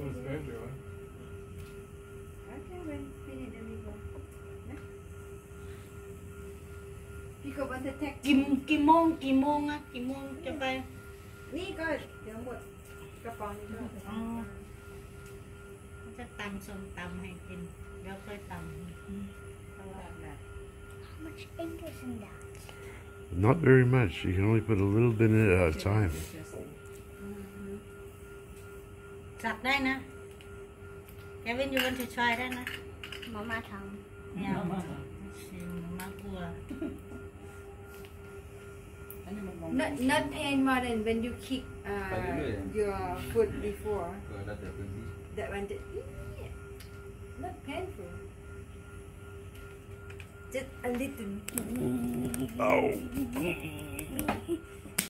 พี่ก็บันทึกแท็กกี่โมงอะกี่โมงจะไปนี่ก็เดี๋ยวหมดกระป๋องนี้ก็จะตำส้มตำให้กินเดี๋ยวค่อยตำ How much ink is in that? Not very much. You can only put a little bit in it at a time. สักได้นะแกวินอยู่บนชอยได้นะ Mama ทเนี่ยชิมมากลัว not pain more than when you kick your foot before that one not painful just a little Oh.